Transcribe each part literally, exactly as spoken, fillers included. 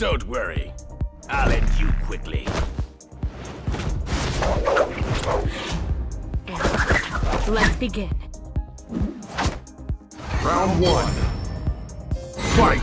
Don't worry. I'll end you quickly. Let's begin. Round one. Fight!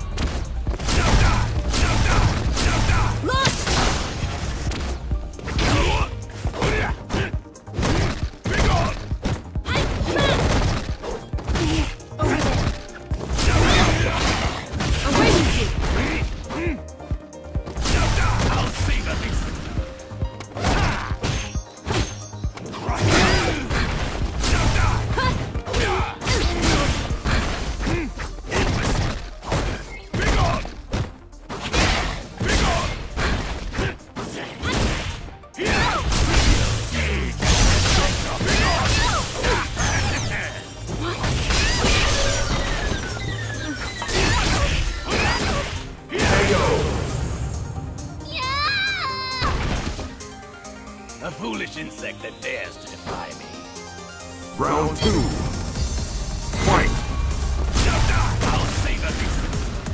A foolish insect that dares to defy me. Round two. Fight! I'll save a beast.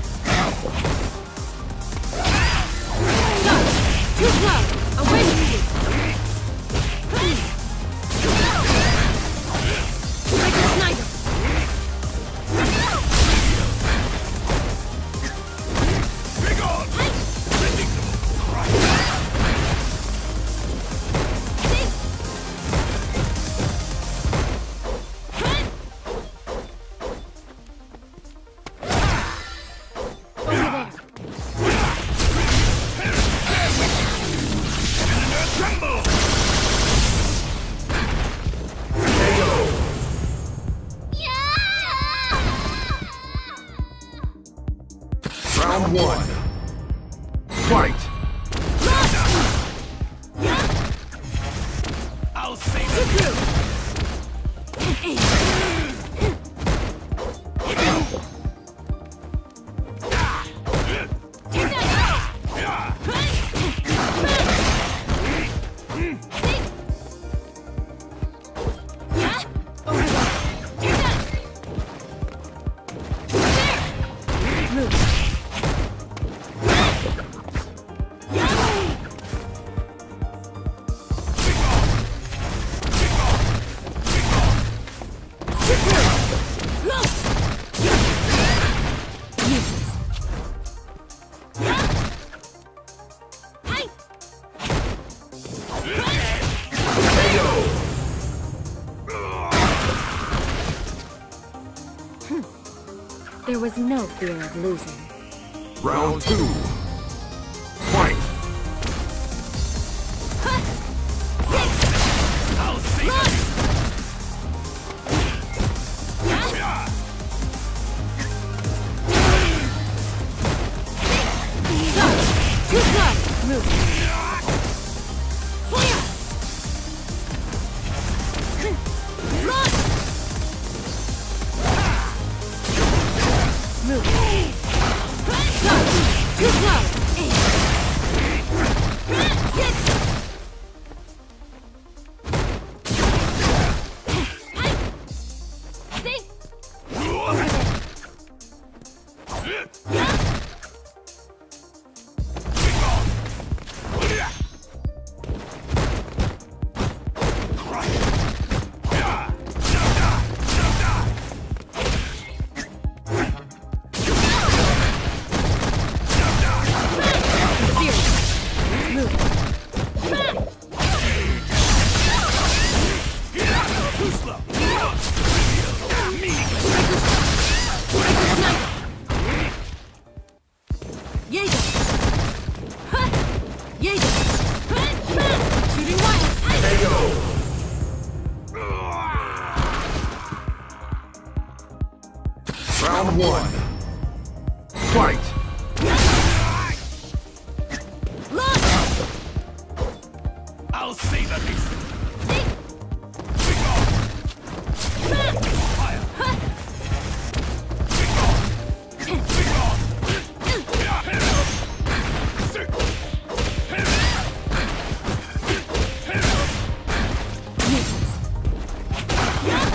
Too close! Away from you! Like a sniper! Big on! Round one. Fight! I'll save it. There was no fear of losing. Round two. Fight! I'll save it. Too close! Move! Move. Too close! Round one. Fight! I'll save a beast.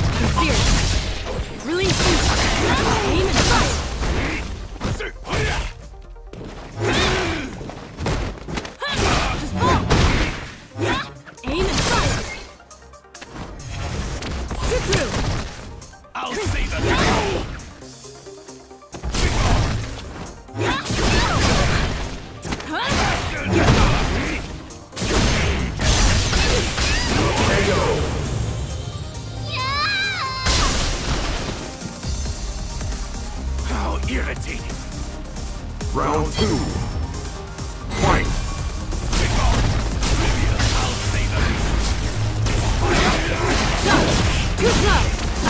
Release! Aim and fire! Irritating. Round two. Fight! I'll save them. Too slow!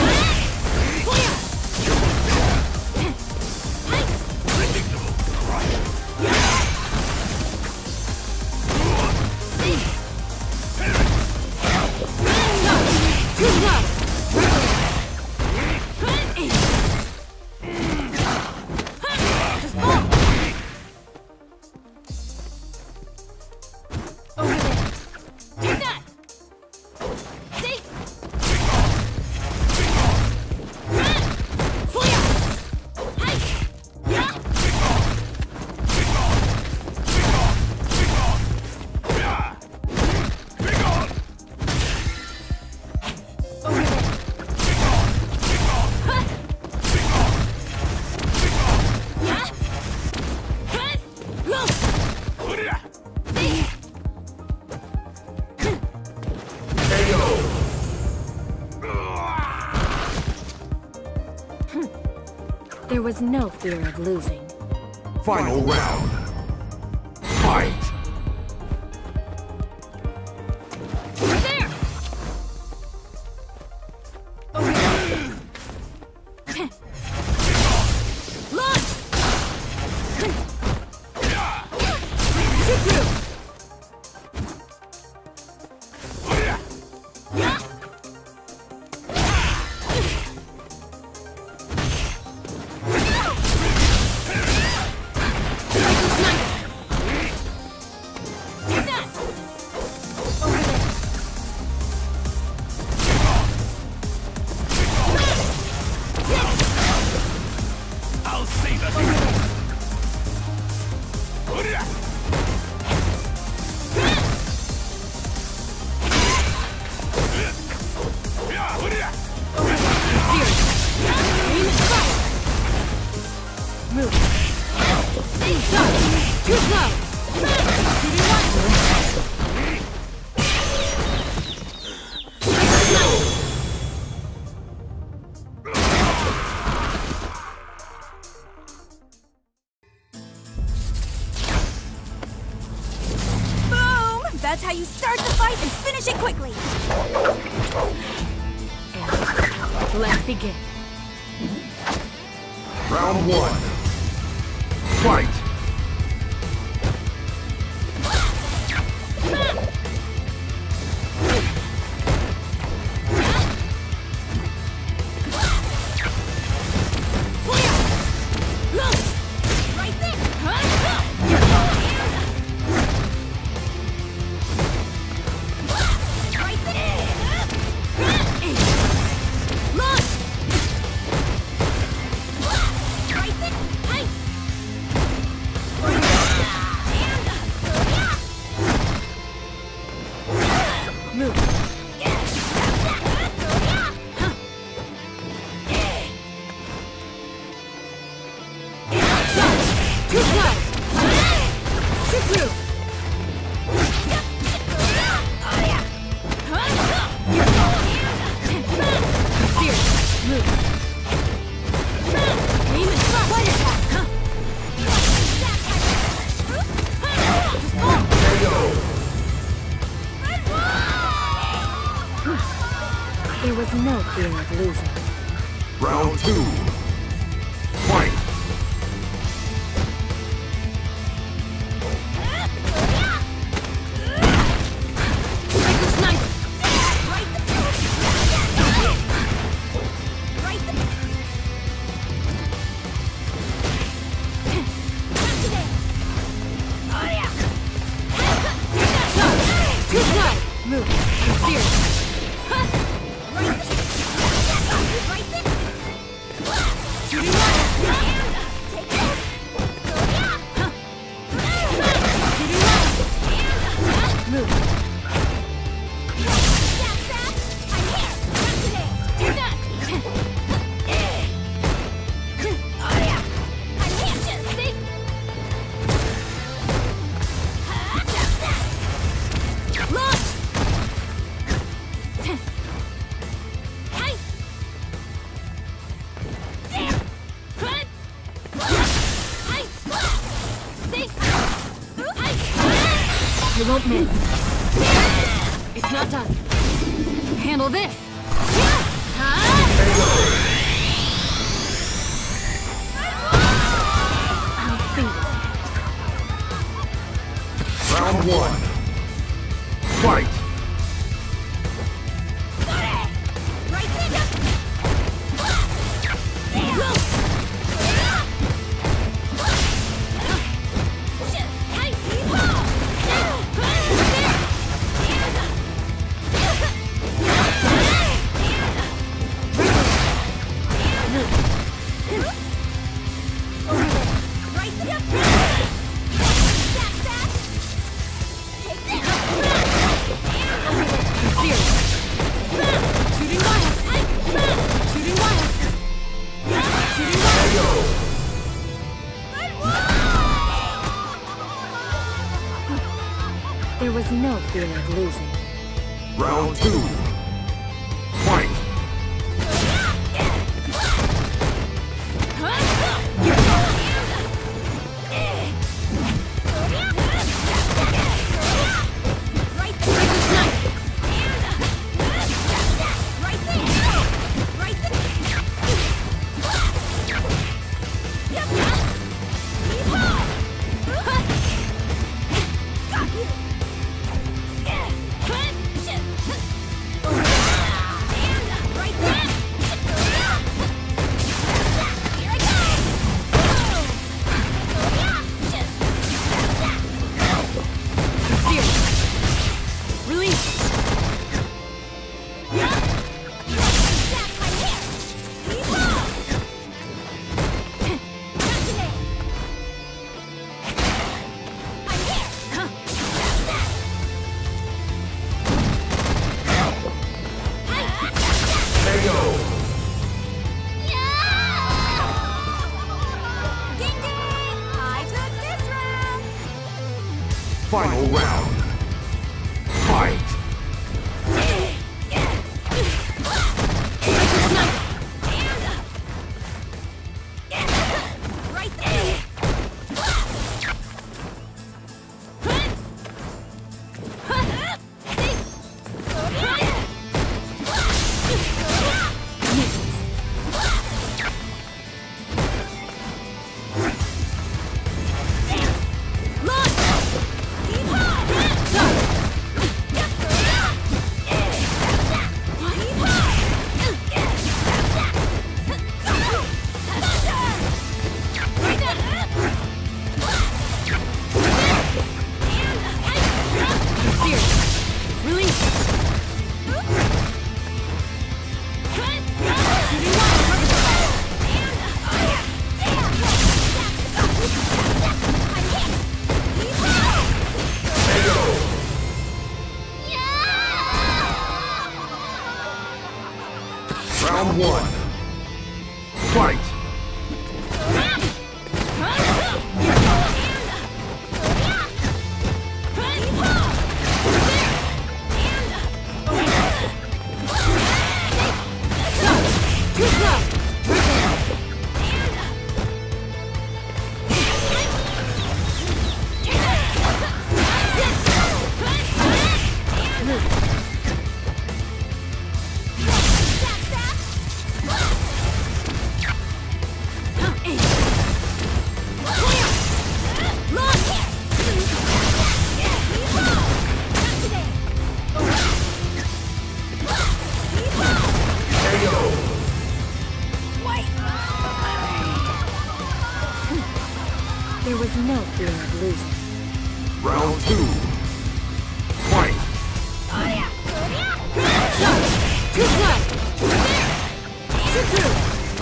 There was no fear of losing. Final round. Fight! There! Over there! Launch! Shoot through! Move. Too slow. Too slow. Boom! That's how you start the fight and finish it quickly. And let's begin. Round one. Fight! Move. Too slow. Shoot through. Serious. Move. Aim and fire. Fire attack. There was no fear of losing. Round two. Fight! Psycho Sniper! Too slow! Move. Be serious. You won't miss. It's not done. Handle this. I'll finish. Round one. Fight! There was no fear of losing. Round two. Fight! Final round. Fight! Round one. Fight! There was no fear of losing. Round two. Fight! Good luck! Good through!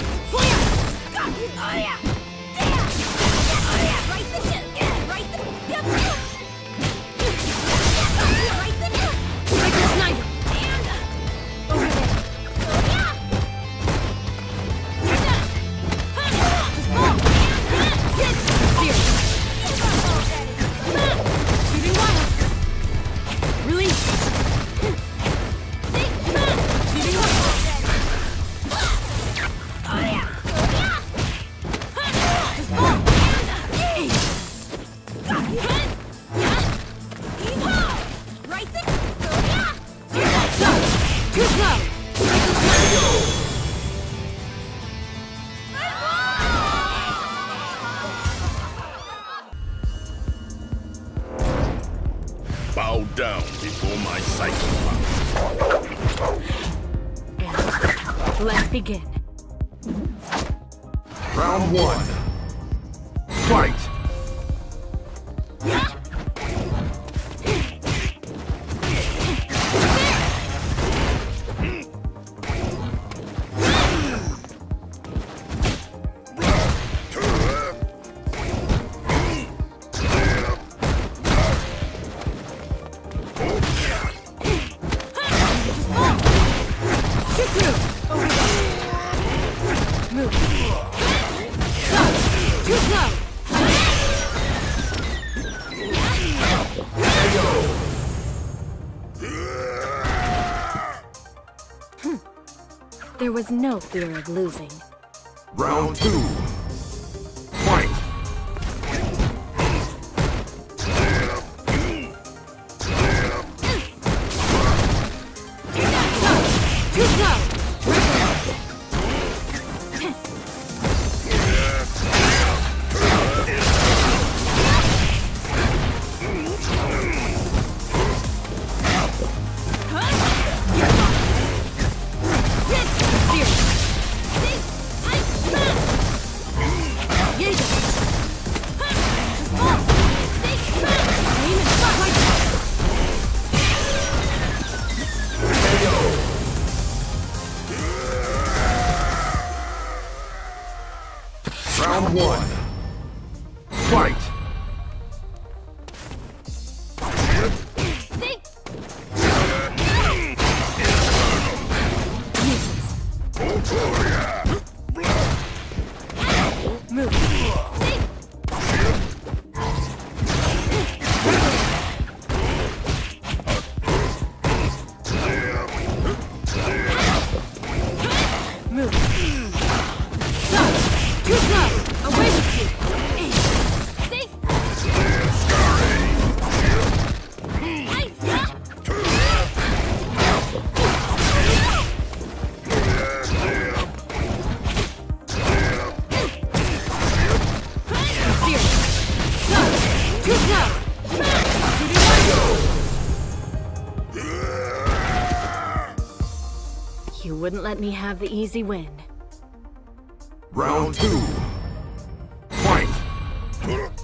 Michael Snyder! Over there! Shooting wild! Release! Shooting wild! bow down before my psychic power. And let's begin. Round one. Fight! Move. Stop. Too slow. There was no fear of losing. Round two. Fight! Too slow. Round one. Fight! Move. Move. Stop. Too slow. Away with you. Too slow. You wouldn't let me have the easy win. Round two. Fight!